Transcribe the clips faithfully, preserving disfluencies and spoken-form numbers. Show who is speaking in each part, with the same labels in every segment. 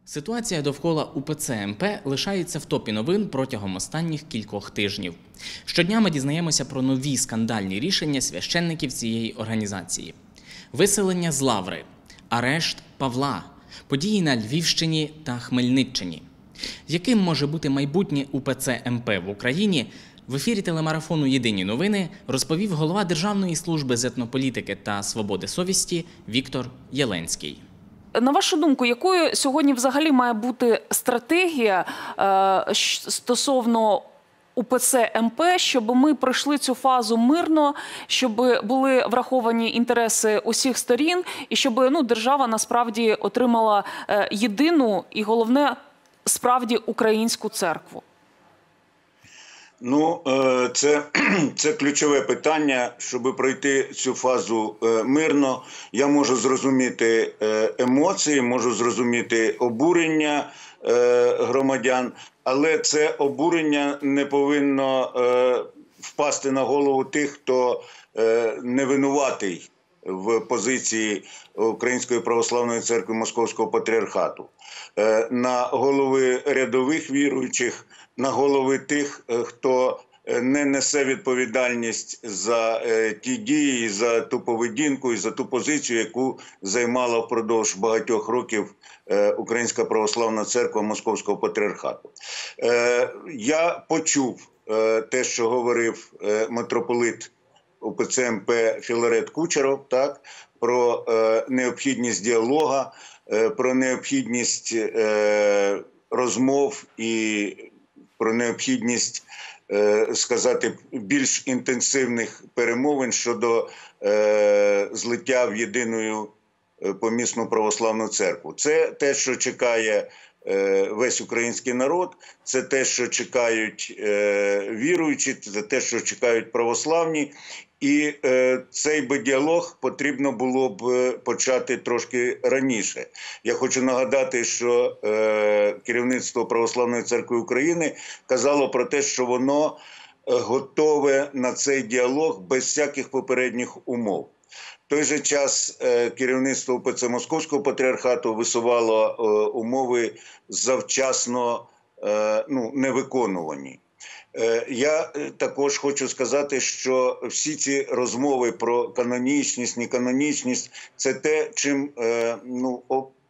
Speaker 1: Ситуація довкола УПЦ МП лишається в топі новин протягом останніх кількох тижнів. Щодня ми дізнаємося про нові скандальні рішення священників цієї організації. Виселення з лаври, арешт Павла, події на Львівщині та Хмельниччині. Яким може бути майбутнє УПЦ МП в Україні, в ефірі телемарафону «Єдині новини» розповів голова Державної служби з етнополітики та свободи совісті Віктор Єленський.
Speaker 2: На вашу думку, якою сьогодні взагалі має бути стратегія е, стосовно УПЦ МП, щоб ми пройшли цю фазу мирно, щоб були враховані інтереси усіх сторін і щоб ну, держава насправді отримала е, єдину і, головне, справді українську церкву?
Speaker 3: Ну, це, це ключове питання, щоб пройти цю фазу мирно. Я можу зрозуміти емоції, можу зрозуміти обурення громадян, але це обурення не повинно впасти на голову тих, хто не винуватий в позиції Української православної церкви Московського патріархату. На голови рядових віруючих, на голови тих, хто не несе відповідальність за ті дії, за ту поведінку і за ту позицію, яку займала впродовж багатьох років Українська православна церква Московського патріархату. Я почув те, що говорив митрополит УПЦ МП Філарет Кучеров, так, про необхідність діалога, про необхідність розмов і про необхідність, сказати, більш інтенсивних перемовин щодо злиття в єдину помісну православну церкву. Це те, що чекає весь український народ, це те, що чекають віруючі, це те, що чекають православні. І е, цей би діалог потрібно було б почати трошки раніше. Я хочу нагадати, що е, керівництво Православної церкви України казало про те, що воно готове на цей діалог без всяких попередніх умов. В той же час е, керівництво УПЦ Московського патріархату висувало е, умови завчасно е, ну, невиконувані. Я також хочу сказати, що всі ці розмови про канонічність, неканонічність – це те, чим ну,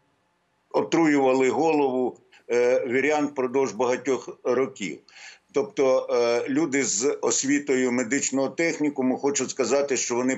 Speaker 3: отруювали голову вірян впродовж багатьох років. Тобто люди з освітою медичного технікуму хочуть сказати, що вони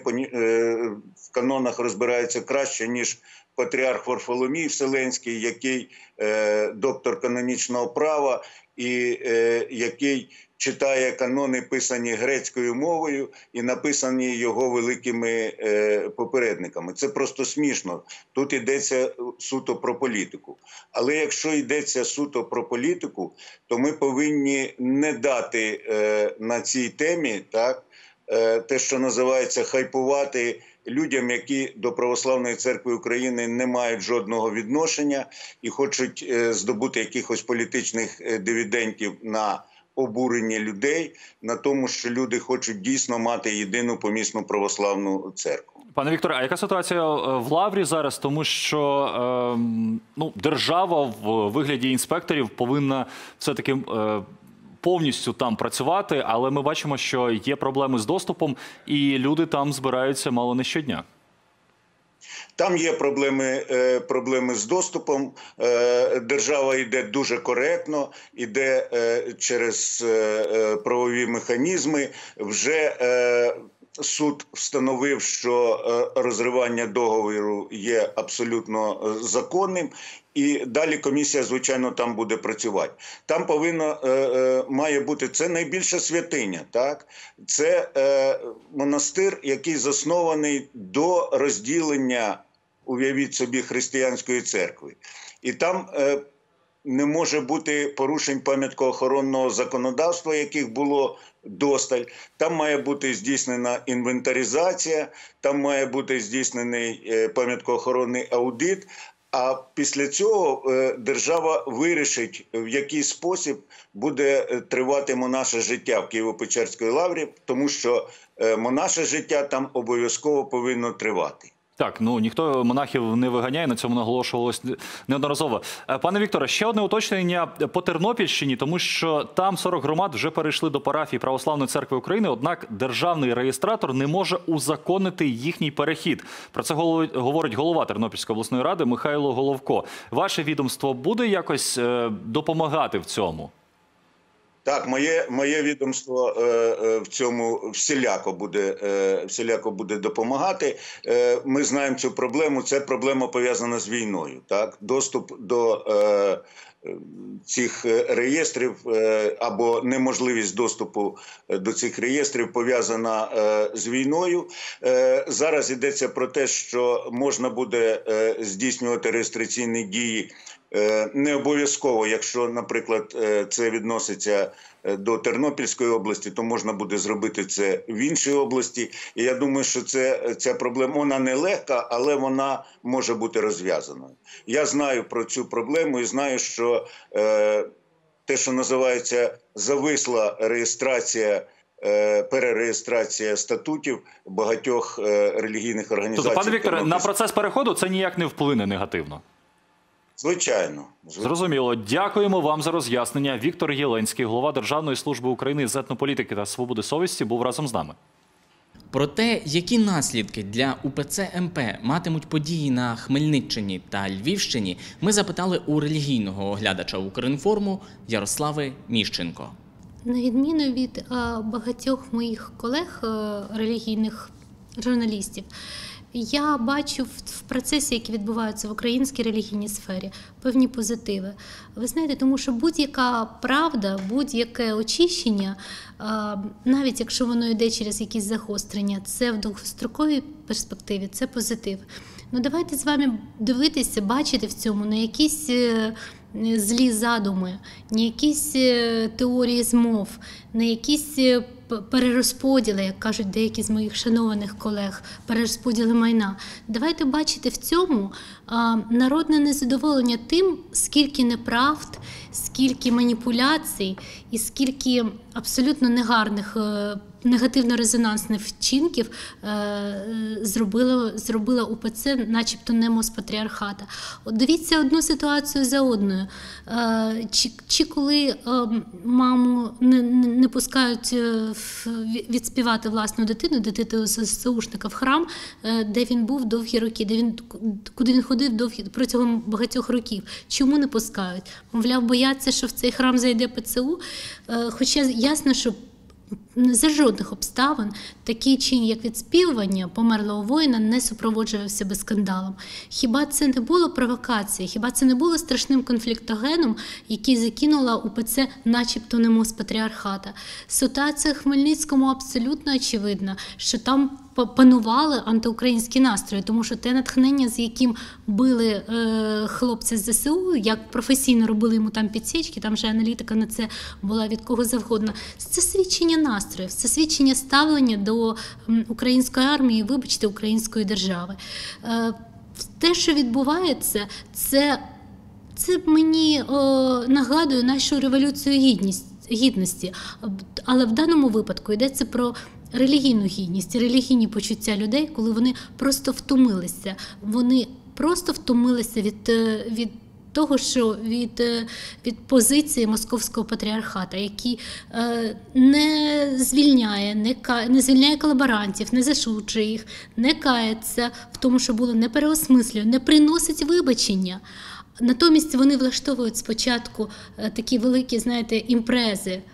Speaker 3: в канонах розбираються краще, ніж патріарх Варфоломій Вселенський, який доктор канонічного права і який читає канони, писані грецькою мовою і написані його великими е, попередниками. Це просто смішно. Тут йдеться суто про політику. Але якщо йдеться суто про політику, то ми повинні не дати е, на цій темі, так, е, те, що називається хайпувати людям, які до Православної церкви України не мають жодного відношення і хочуть е, здобути якихось політичних дивідендів на обурення людей, на тому, що люди хочуть дійсно мати єдину помісну православну церкву.
Speaker 4: Пане Вікторе, а яка ситуація в Лаврі зараз? Тому що е, ну, держава в вигляді інспекторів повинна все-таки е, повністю там працювати, але ми бачимо, що є проблеми з доступом, і люди там збираються мало не щодня.
Speaker 3: Там є проблеми, проблеми з доступом, держава йде дуже коректно, йде через правові механізми. Вже суд встановив, що розривання договору є абсолютно законним, і далі комісія, звичайно, там буде працювати. Там повинно, має бути, це найбільша святиня, так? Це монастир, який заснований до розділення, уявіть собі, християнської церкви. І там не може бути порушень пам'яткоохоронного законодавства, яких було досталь. Там має бути здійснена інвентаризація, там має бути здійснений пам'яткоохоронний аудит, а після цього держава вирішить, в який спосіб буде тривати монаше життя в Києво-Печерській лаврі, тому що монаше життя там обов'язково повинно тривати.
Speaker 4: Так, ну ніхто монахів не виганяє, на цьому наголошувалось неодноразово. Пане Вікторе, ще одне уточнення по Тернопільщині, тому що там сорок громад вже перейшли до парафії Православної церкви України, однак державний реєстратор не може узаконити їхній перехід. Про це говорить голова Тернопільської обласної ради Михайло Головко. Ваше відомство буде якось допомагати в цьому?
Speaker 3: Так, моє, моє відомство е, е, в цьому всіляко буде, е, всіляко буде допомагати. Е, ми знаємо цю проблему, це проблема пов'язана з війною. Так? Доступ до е, цих реєстрів е, або неможливість доступу до цих реєстрів пов'язана е, з війною. Е, зараз йдеться про те, що можна буде е, здійснювати реєстраційні дії не обов'язково, якщо, наприклад, це відноситься до Тернопільської області, то можна буде зробити це в іншій області. І я думаю, що це, ця проблема, вона не легка, але вона може бути розв'язаною. Я знаю про цю проблему і знаю, що е, те, що називається зависла реєстрація, е, перереєстрація статутів багатьох е, релігійних організацій.
Speaker 4: Тобто, пане Вікторе, на процес переходу це ніяк не вплине негативно?
Speaker 3: Звичайно.
Speaker 4: Зрозуміло. Дякуємо вам за роз'яснення. Віктор Єленський, голова Державної служби України з етнополітики та свободи совісті, був разом з нами.
Speaker 1: Про те, які наслідки для УПЦ МП матимуть події на Хмельниччині та Львівщині, ми запитали у релігійного оглядача Укрінформу Ярослави Міщенко.
Speaker 5: На відміну від а, багатьох моїх колег а, релігійних журналістів, я бачу в процесі, які відбуваються в українській релігійній сфері, певні позитиви. Ви знаєте, тому що будь-яка правда, будь-яке очищення, навіть якщо воно йде через якісь загострення, це в довгостроковій перспективі, це позитив. Ну давайте з вами дивитися, бачити в цьому не якісь злі задуми, не якісь теорії змов, не якісь перерозподіли, як кажуть деякі з моїх шанованих колег, перерозподіли майна. Давайте бачити в цьому а, народне незадоволення тим, скільки неправд, скільки маніпуляцій і скільки абсолютно негарних, негативно-резонансних вчинків е, зробила, зробила УПЦ, начебто не Моспатріархата. От дивіться одну ситуацію за одною. Е, чи, чи коли е, маму не, не пускають відспівати власну дитину, дитину ССУшника в храм, е, де він був довгі роки, де він, куди він ходив довгі, протягом багатьох років. Чому не пускають? Мовляв, бояться, що в цей храм зайде ПЦУ, е, хоча ясно, що за жодних обставин такий чин, як відспівування померлого воїна, не супроводжувався би скандалом. Хіба це не було провокації? Хіба це не було страшним конфліктогеном, який закинула УПЦ начебто не Моспатріархата? Ситуація в Хмельницькому абсолютно очевидна, що там панували антиукраїнські настрої, тому що те натхнення, з яким били е, хлопці з ЗСУ, як професійно робили йому там підсічки, там вже аналітика на це була від кого завгодно, це свідчення настроїв, це свідчення ставлення до м, української армії, вибачте, української держави. Е, те, що відбувається, це, це мені о, нагадує нашу революцію гідність, гідності, але в даному випадку йдеться про релігійну гідність, релігійні почуття людей, коли вони просто втомилися. Вони просто втомилися від, від того, що від, від позиції Московського патріархата, який е, не звільняє, не, ка, не звільняє колаборантів, не засуджує їх, не кається в тому, що було, не переосмислює, не приносить вибачення. Натомість вони влаштовують спочатку е, такі великі, знаєте, імпрези,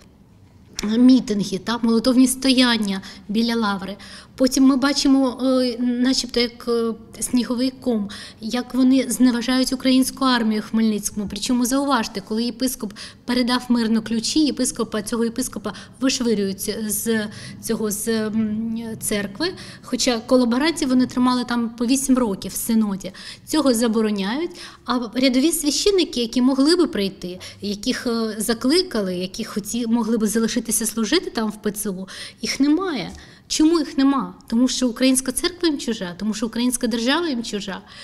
Speaker 5: мітинги, так, молитовні стояння біля лаври. Потім ми бачимо, начебто як сніговий ком, як вони зневажають українську армію в Хмельницькому. Причому зауважте, коли єпископ передав мирно ключі, єпископа, цього єпископа вишвирюють з цього з церкви, хоча колаборантів вони тримали там по вісім років в синоді. Цього забороняють, а рядові священники, які могли би прийти, яких закликали, які хоті, могли би залишитися служити там в ПЦУ, їх немає. Чому їх нема? Тому що українська церква їм чужа, тому що українська держава їм чужа.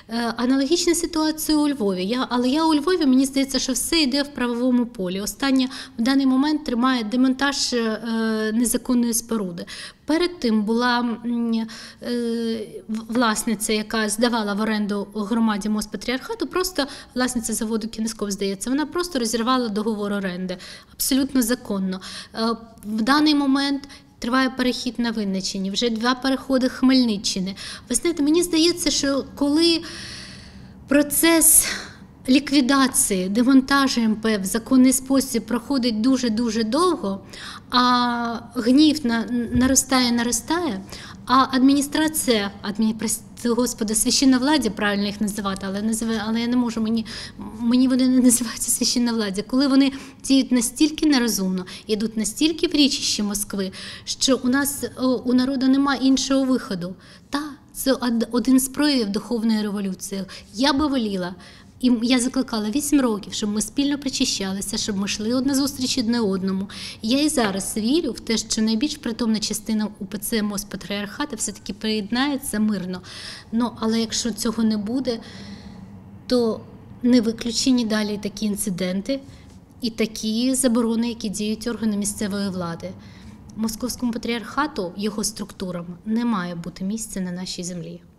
Speaker 5: Е, Аналогічна ситуація у Львові. Я, але я у Львові, мені здається, що все йде в правовому полі. Останнє в даний момент тримає демонтаж е, незаконної споруди. Перед тим була м, е, власниця, яка здавала в оренду громаді Моспатріархату, просто власниця заводу Кінескоп, здається, вона просто розірвала договор оренди. Абсолютно законно. Е, в даний момент триває перехід на Вінниччині, вже два переходи Хмельниччини. Ви знаєте, мені здається, що коли процес ліквідації, демонтажу ем пе в законний спосіб проходить дуже-дуже довго, а гнів на, наростає, наростає, а адміністрація, адмі, прости, Господи, священновладдя, правильно їх називати, але, називаю, але я не можу, мені, мені вони не називаються священновладдя, коли вони діють настільки нерозумно, йдуть настільки в річище Москви, що у нас, у народу немає іншого виходу. Та, це один з проявів духовної революції. Я би воліла, і я закликала вісім років, щоб ми спільно причащалися, щоб ми йшли одна зустріч одне одному. Я і зараз вірю в те, що найбільш притомна частина УПЦ Моспатріархату все-таки приєднається мирно. Ну, але якщо цього не буде, то не виключені далі такі інциденти і такі заборони, які діють органи місцевої влади. Московському патріархату, його структурам, не має бути місця на нашій землі.